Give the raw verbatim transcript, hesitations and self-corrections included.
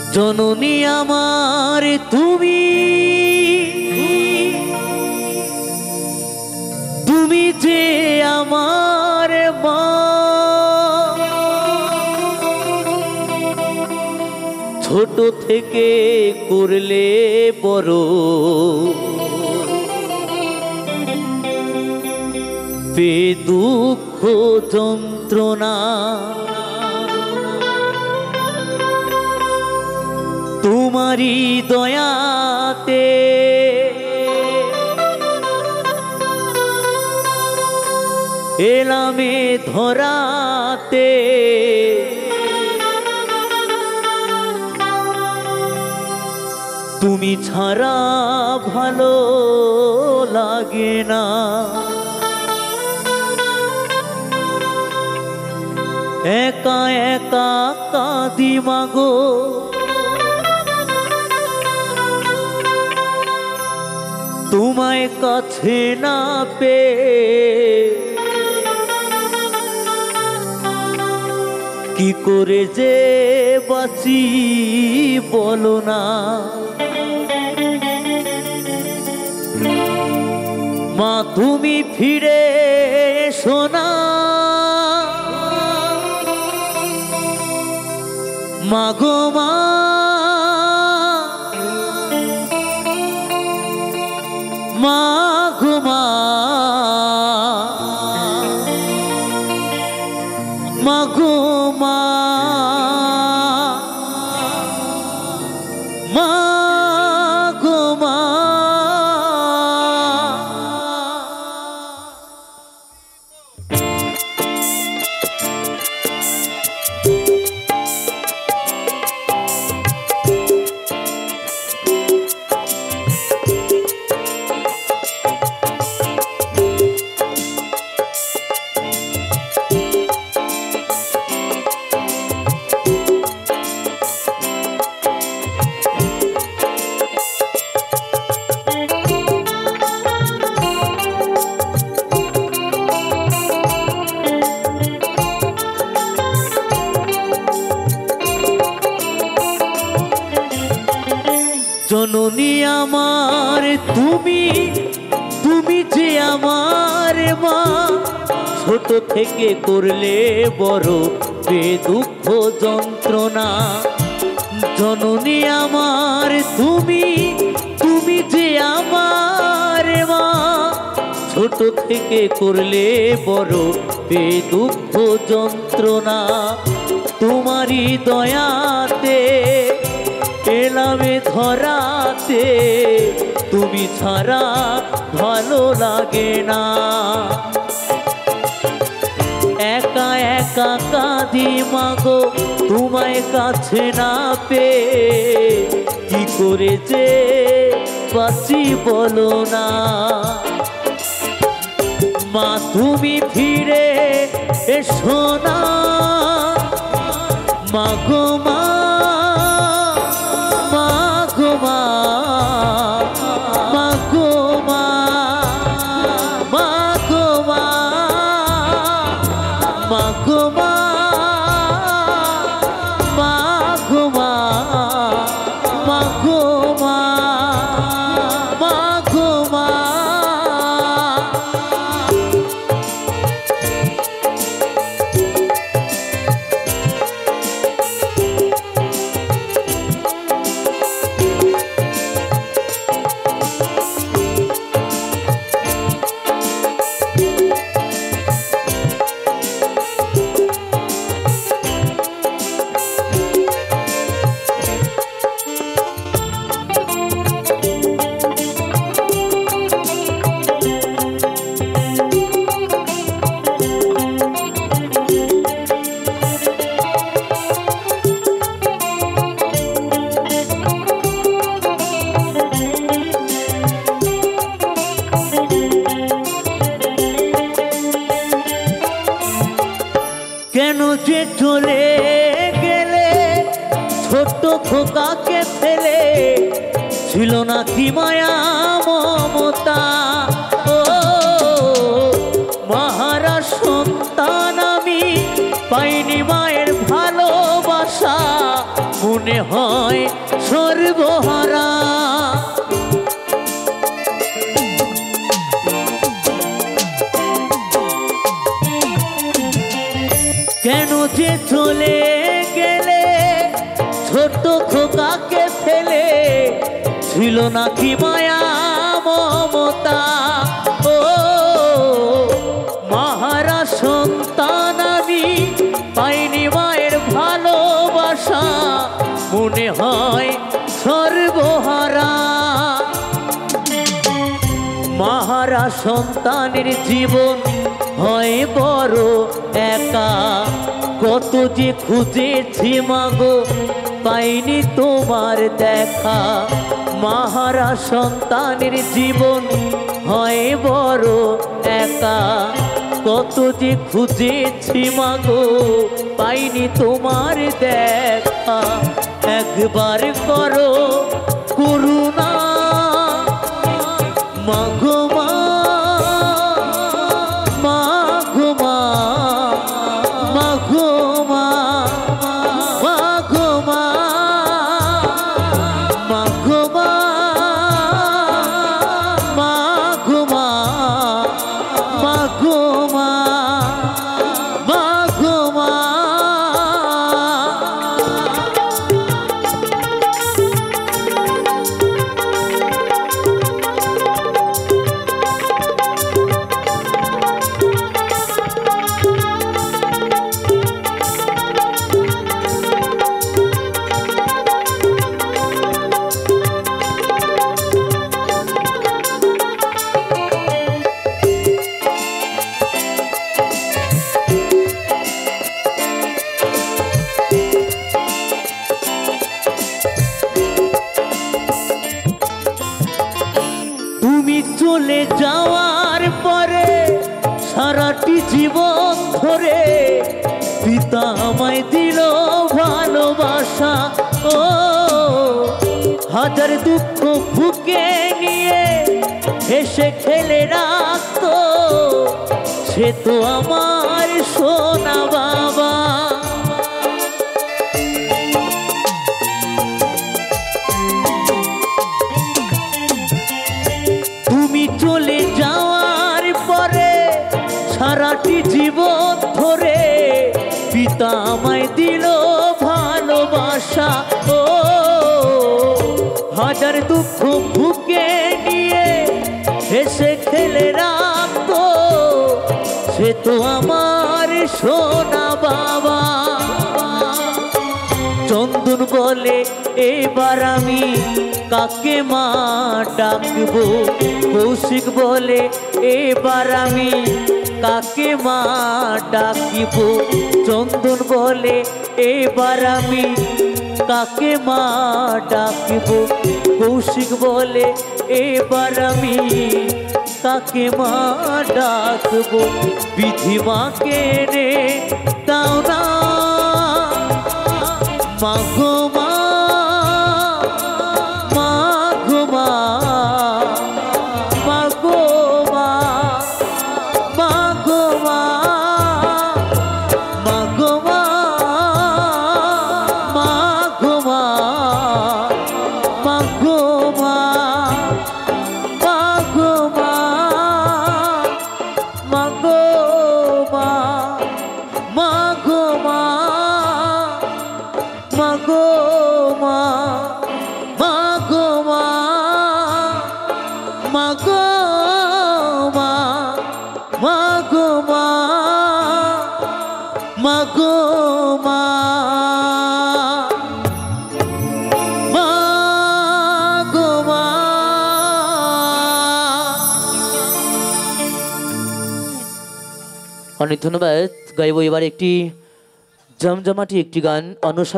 জননী আমার তুমি, তুমি যে আমার মা, ছোট থেকে করলে বড়, পে দুঃখ যন্ত্রণা, তোমারি দয়াতে এলামে ধরাতে, তুমি ছাড়া ভালো লাগে না। একা একা কাঁদি মাগো, তোমায় কাছে না পেয়ে, কি করে যে বাঁচি বলো না। মা তুমি ফিরে এসো না, মাগো মা, মাগো মা, মাগো মা, মাগো মা। জননী আমার তুমি, তুমি যে আমার মা, ছোট থেকে করলে বড়, পে দুঃখ যন্ত্রণা। জননী আমার তুমি, তুমি যে আমার মা, ছোট থেকে করলে বড়, পে দুঃখ যন্ত্রণা, তোমারই দয়াতে এলামে ধরাতে, তুমি ছাড়া ভালো লাগে না। একা একা কাঁদি মাগো, তোমায় কাছে না পেয়ে, কি করে যে বাঁচি বলো না। মা তুমি ফিরে এসো না, মাগো মা, মাগো মা, মাগো মা, মাগো মা, মাগো মা, মাগো মা, মাগো মা, মাগো মা। কেন যে চলে গেলে ছোট্ট খোকাকে ফেলে, ছিল না কি মায়া মমতা। ও মহারা সন্তান আমি, পাইনি মায়ের ভালোবাসা, মনে মনে হয় সর্বহারা। কেন যে চলে গেলে ছোট খোকাকে ফেলে, ছিল না কি মায়া মমতা। ও মাহারা সন্তান আমি পাইনি মায়ের ভালোবাসা, মনে হয় সর্বহারা। মাহারা সন্তানের জীবন হয় বড় একা, কত যে খুঁজেছি মাগো পাইনি তোমার দেখা। মাহারা সন্তানের জীবন হয় বড় একা, কত যে খুঁজেছি মাগো পাইনি তোমার দেখা। একবার করো করুণা মাগো মা, মাগো মা, মাগো মা, মাগো মা, মাগো মা, মাগো মা, মাগো মা, মাগো মা। তুমি চলে যাওয়ার পরে সারাটি জীবন ধরে পিতা আমায় দিল ভালোবাসা। ও হাজার দুঃখ বুকে নিয়ে হেসে খেলে রাখতো, সে তো আমার সোনা বাবা। তুমি চলে যাওয়ার পরে সারাটি জীবন ধরে পিতা আমায় দিল ভালোবাসা। ও হাজার দুঃখ বুকে নিয়ে হেসে খেলে রাখতো, সে তো আমার সোনা বাবা। চন্দন বলে এবার আমি কাকে মা ডাকবো, কৌশিক বলে এবার আমি কাকে মা ডাকিব। চন্দন বলে এবার আমি কাকে মা ডাকিব, কৌশিক বলে এবার আমি কাকে মা ডাকবো। বিধি মাকে নে দাও না মাগো মা, মাগো মা, মাগো মা, মাগো মা, মাগো মা, মাগো মা, মাগো মা, মাগো মা, মাগো মা, মাগো মা, মাগো মা, মাগো মা, মাগো মা, মাগো মা, মাগো মা, মাগো মা। অনেক ধন্যবাদ। গাইব এবার একটি জমজমাটি একটি গান অনুসরণ।